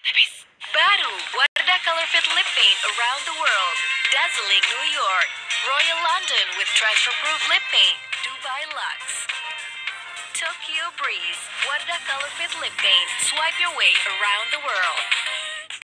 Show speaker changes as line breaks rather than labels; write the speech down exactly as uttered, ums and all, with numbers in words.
Baru, Wardah Color Fit Lip Paint around the world. Dazzling New York. Royal London with Treasure-Proof Lip Paint. Dubai Luxe. Tokyo Breeze. Wardah Color Fit Lip Paint. Swipe your way around the world.